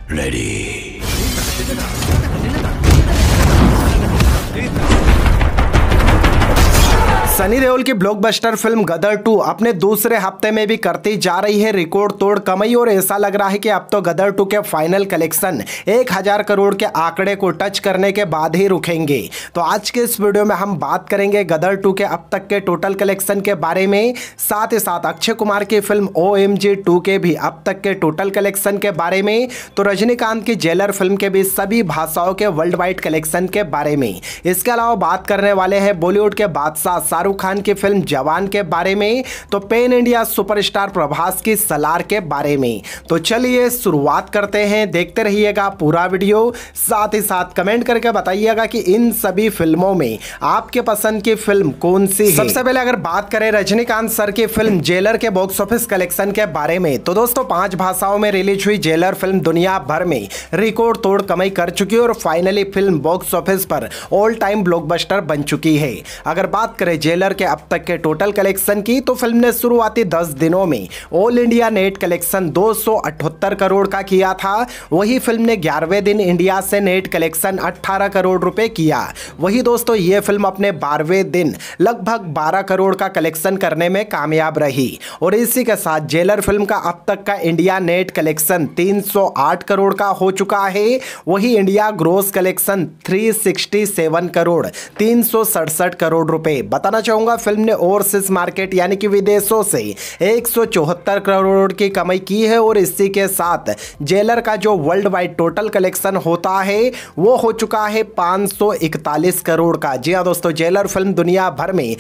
Ready. Sunny Deol की blockbuster film गदर 2 अपने दूसरे हफ्ते में भी करती जा रही है रिकॉर्ड तोड़ कमाई और ऐसा लग रहा है कि अब तो गदर 2 के फाइनल कलेक्शन 1000 करोड़ के आंकड़े को टच करने के बाद ही रुकेंगे। तो आज के इस वीडियो में हम बात करेंगे गदर 2 के अब तक के टोटल कलेक्शन के बारे में, साथ ही साथ अक्षय कुमार की फिल्म OMG 2 के भी अब तक के टोटल कलेक्शन के बारे में, तो रजनीकांत की जेलर फिल्म के भी सभी भाषाओं के वर्ल्ड वाइड कलेक्शन के बारे में। इसके अलावा बात करने वाले हैं बॉलीवुड के बादशाह शाहरुख खान की फिल्म जवान के बारे में, तो पेन इंडिया सुपरस्टार प्रभास की सलार के बारे में। तो चलिए शुरुआत करते हैं, देखते रहिएगा पूरा वीडियो, साथ ही साथ कमेंट करके बताइएगा कि इन सभी फिल्मों में आपके पसंद की फिल्म कौन सी है। सबसे पहले अगर बात करें रजनीकांत सर की फिल्म जेलर के बॉक्स ऑफिस कलेक्शन के बारे में, तो दोस्तों 5 भाषाओं में रिलीज हुई जेलर फिल्म दुनिया भर में रिकॉर्ड तोड़ कमाई कर चुकी है और फाइनली फिल्म बॉक्स ऑफिस पर ऑल टाइम ब्लॉकबस्टर बन चुकी है। अगर बात करें जेलर के अब तक के टोटल कलेक्शन की, तो फिल्म ने शुरुआती 10 दिनों में all India net collection 278 crore का किया था। वही फिल्म ने 11वें दिन इंडिया से नेट कलेक्शन 18 करोड़ रुपए किया। वही दोस्तों ये फिल्म अपने 12वें दिन लगभग 12 करोड़ का कलेक्शन करने में कामयाब रही और इसी के साथ जेलर फिल्म का अब तक का इंडिया नेट कलेक्शन 308 करोड़ का हो चुका है। वही India gross collection 367 crore 367 crore रुपए। बताना चाहूंगा फिल्म ने ओवरसीज मार्केट यानी कि विदेशों से 174 करोड़ की कमाई की है और इसी के साथ जेलर का जो वर्ल्ड वाइड टोटल कलेक्शन होता है वो हो चुका है 541 करोड़ का। जी हां दोस्तों, जेलर फिल्म दुनिया भर में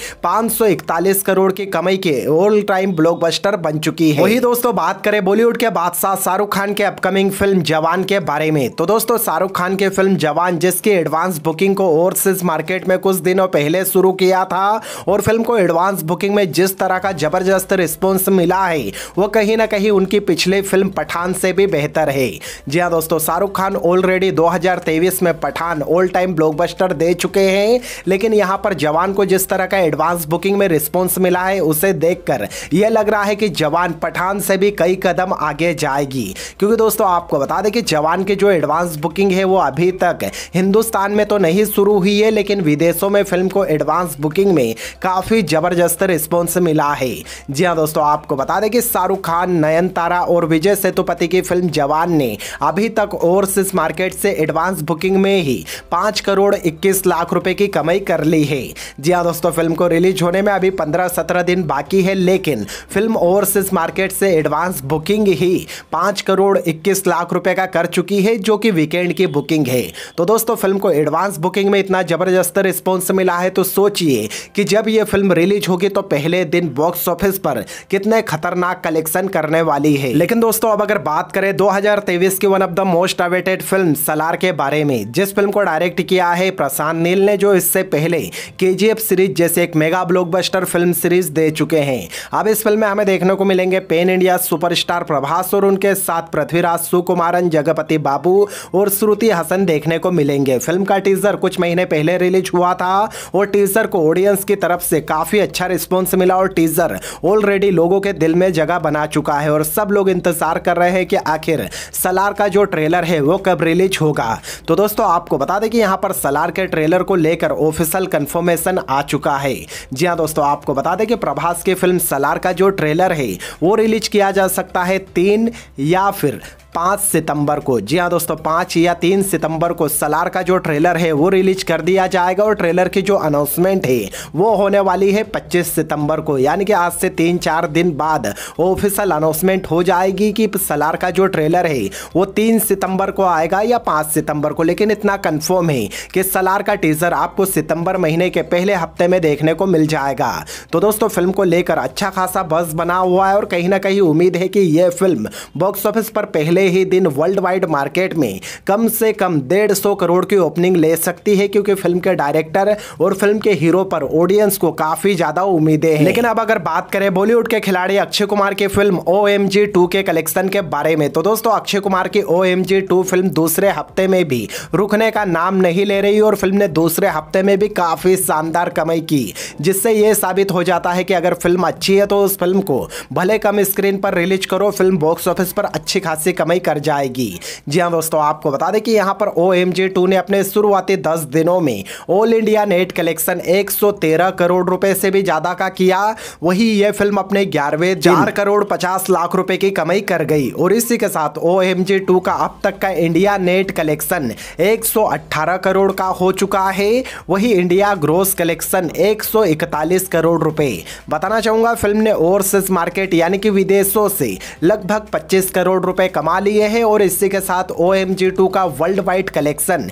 541 करोड़ की कमाई के ऑल टाइम ब्लॉकबस्टर बन चुकी है। वही दोस्तों बात करें बॉलीवुड के बादशाह शाहरुख खान के अपकमिंग फिल्म जवान के बारे में, तो दोस्तों शाहरुख खान की फिल्म जवान जिसकी एडवांस बुकिंग को ओवरसीज मार्केट में कुछ दिनों पहले शुरू किया था और फिल्म को एडवांस बुकिंग में जिस तरह का जबरदस्त रिस्पॉन्स मिला है वो कहीं ना कहीं उनकी पिछली फिल्म पठान से भी बेहतर है। जी हां दोस्तों, शाहरुख खान ऑलरेडी 2023 में पठान ऑल टाइम ब्लॉकबस्टर दे चुके हैं, लेकिन यहां पर जवान को जिस तरह का एडवांस बुकिंग में रिस्पॉन्स मिला है उसे देखकर यह लग रहा है कि जवान पठान से भी कई कदम आगे जाएगी। क्योंकि दोस्तों आपको बता दें कि जवान की जो एडवांस बुकिंग है वो अभी तक हिंदुस्तान में तो नहीं शुरू हुई है, लेकिन विदेशों में फिल्म को एडवांस बुकिंग में काफी जबरदस्त रिस्पॉन्स मिला है। जी हां दोस्तों, आपको बता दें कि शाहरुख खान, नयनतारा और विजय सेतुपति की फिल्म जवान ने अभी तक ओवरसीज मार्केट से एडवांस बुकिंग में ही 5 करोड़ 21 लाख रुपए की कमाई कर ली है। जी हां दोस्तों, फिल्म को रिलीज होने में अभी 15-17 दिन बाकी है, लेकिन फिल्म ओवरसीज मार्केट से एडवांस बुकिंग ही 5 करोड़ 21 लाख रुपए का कर चुकी है, जो कि वीकेंड की बुकिंग है। तो दोस्तों फिल्म को एडवांस बुकिंग में इतना जबरदस्त रिस्पॉन्स मिला है, तो सोचिए कि जब ये फिल्म रिलीज होगी तो पहले दिन बॉक्स ऑफिस पर कितने खतरनाक कलेक्शन करने वाली है। लेकिन दोस्तों अब अगर बात करें 2023 की one of the most awaited फिल्म सलार के बारे में, जिस फिल्म को डायरेक्ट किया है प्रशांत नील ने, जो इससे पहले KGF सीरीज जैसे एक मेगा ब्लॉकबस्टर फिल्म सीरीज दे चुके हैं। अब इस फिल्म में हमें देखने को मिलेंगे पेन इंडिया सुपरस्टार प्रभास और उनके साथ पृथ्वीराज सुकुमारन, जगपति बाबू और श्रुति हसन देखने को मिलेंगे। फिल्म का टीजर कुछ महीने पहले रिलीज हुआ था और टीजर को ऑडियंस की तरफ से काफी अच्छा रिस्पॉन्स मिला और टीजर ऑलरेडी लोगों के दिल में जगह बना चुका है और सब लोग इंतजार कर रहे हैं कि आखिर सलार का जो ट्रेलर है वो कब रिलीज होगा। तो दोस्तों आपको बता दें कि यहां पर सलार के ट्रेलर को लेकर ऑफिशियल कंफर्मेशन आ चुका है। जी हां दोस्तों, आपको बता दें कि प्रभास की फिल्म सलार का जो ट्रेलर है वो रिलीज किया जा सकता है 3 या फिर 5 सितंबर को। जी हाँ दोस्तों, 5 या 3 सितंबर को सलार का जो ट्रेलर है वो रिलीज कर दिया जाएगा और ट्रेलर की जो अनाउंसमेंट है वो होने वाली है 25 सितंबर को, यानी कि आज से 3-4 दिन बाद ऑफिशियल अनाउंसमेंट हो जाएगी कि सलार का जो ट्रेलर है वो 3 सितंबर को आएगा या 5 सितंबर को। लेकिन इतना कंफर्म है कि सलार का टीजर आपको सितंबर महीने के पहले हफ्ते में देखने को मिल जाएगा। तो दोस्तों फिल्म को लेकर अच्छा खासा बज़ बना हुआ है और कहीं ना कहीं उम्मीद है कि यह फिल्म बॉक्स ऑफिस पर पहले ही दिन वर्ल्ड वाइड मार्केट में कम से कम 150 करोड़ की ओपनिंग ले सकती है, क्योंकि फिल्म के डायरेक्टर और फिल्म के हीरो पर ऑडियंस को काफी ज्यादा उम्मीदें हैं। लेकिन अब अगर बात करें बॉलीवुड के खिलाड़ी अक्षय कुमार की फिल्म OMG 2 के कलेक्शन के बारे में, तो दोस्तों अक्षय कुमार की OMG 2 फिल्म दूसरे हफ्ते में भी रुकने का नाम नहीं ले रही और फिल्म ने दूसरे हफ्ते में भी काफी शानदार कमाई की, जिससे यह साबित हो जाता है कि अगर फिल्म अच्छी है तो उस फिल्म को भले कम स्क्रीन पर रिलीज करो, फिल्म बॉक्स ऑफिस पर अच्छी खासी कमाई कमाई कर जाएगी। जी हाँ दोस्तों, आपको बता दें कि यहाँ पर OMG 2 ने अपने शुरुआती 10 दिनों में all India net collection 113 crore रुपए से भी ज्यादा का किया। वही यह फिल्म अपने 11वें 4 करोड़ 50 लाख रुपए की कमाई कर गई और इसी के साथ OMG 2 का अब तक का इंडिया नेट कलेक्शन 118 करोड़ का हो चुका है। वही इंडिया ग्रोस कलेक्शन 141 करोड़ रुपए। बताना चाहूंगा फिल्म ने ओवरसीज मार्केट यानी कि विदेशों से लगभग 25 करोड़ रुपए कमा लिए हैं और इसी के साथ OMG 2 का वर्ल्ड वाइड कलेक्शन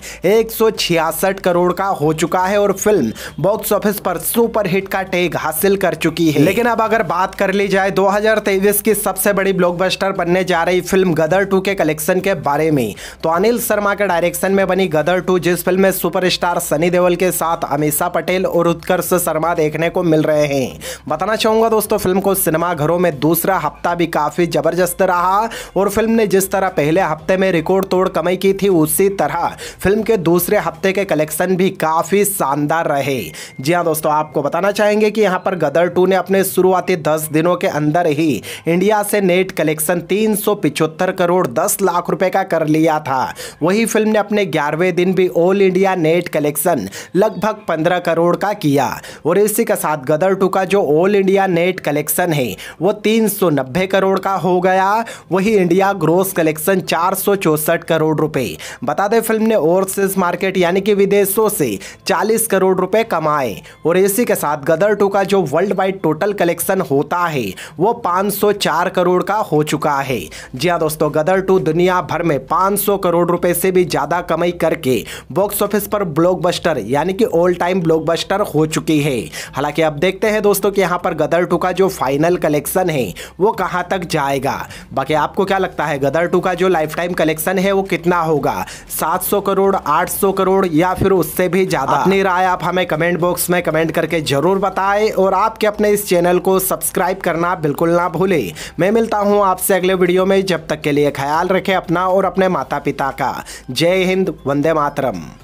166 करोड़ का हो चुका है और फिल्म बॉक्स ऑफिस पर सुपर हिट का टैग हासिल कर चुकी है। लेकिन अब अगर बात कर ली जाए 2023 की सबसे बड़ी ब्लॉकबस्टर बनने जा रही फिल्म गदर 2 के कलेक्शन के बारे में, तो अनिल शर्मा के डायरेक्शन में बनी गदर 2, जिस फिल्म में सुपरस्टार सनी देओल के साथ अमीषा पटेल और उत्कर्ष शर्मा देखने को मिल रहे हैं। बताना चाहूंगा दोस्तों, फिल्म को सिनेमाघरों में दूसरा हफ्ता भी काफी जबरदस्त रहा और फिल्म ने जिस तरह पहले हफ्ते में रिकॉर्ड तोड़ कमाई की थी, उसी तरह फिल्म के दूसरे हफ्ते के कलेक्शन भी काफी शानदार रहे। जी हाँ दोस्तों, आपको बताना चाहेंगे कि यहाँ पर गदर 2 ने अपने शुरुआती 10 दिनों के अंदर ही इंडिया से नेट कलेक्शन 375 करोड़ 10 लाख रुपए का कर लिया था। वही फिल्म ने अपने 11वें दिन भी ऑल इंडिया नेट कलेक्शन लगभग 15 करोड़ का किया और इसी के साथ गदर 2 का जो ऑल इंडिया नेट कलेक्शन है वो 390 करोड़ का हो गया। वही इंडिया ग्रोस कलेक्शन 464 करोड़ रुपए। बता दें फिल्म ने ओवरसीज मार्केट यानी कि विदेशों से 40 करोड़ रुपए कमाए और इसी के साथ गदर 2 का जो वर्ल्ड वाइड टोटल कलेक्शन होता है वो 504 करोड़ का हो चुका है। जी हाँ दोस्तों, गदर 2 दुनिया भर में 500 करोड़ रुपए से भी ज्यादा कमाई करके बॉक्स ऑफिस पर ब्लॉकबस्टर यानी कि ऑल टाइम ब्लॉकबस्टर हो चुकी है। हालांकि अब देखते हैं दोस्तों कि यहाँ पर गदर 2 का जो फाइनल कलेक्शन है वो कहां तक जाएगा। बाकी आपको क्या लगता है गदर 2 का जो लाइफ टाइम कलेक्शन है वो कितना होगा? 700 करोड़, 800 करोड़ या फिर उससे भी ज्यादा? अपनी राय आप हमें कमेंट बॉक्स में कमेंट करके जरूर बताएं और आपके अपने इस चैनल को सब्सक्राइब करना बिल्कुल ना भूलें। मैं मिलता हूं आपसे अगले वीडियो में, जब तक के लिए ख्याल रखें अपना और अपने माता पिता का। जय हिंद, वंदे मातरम।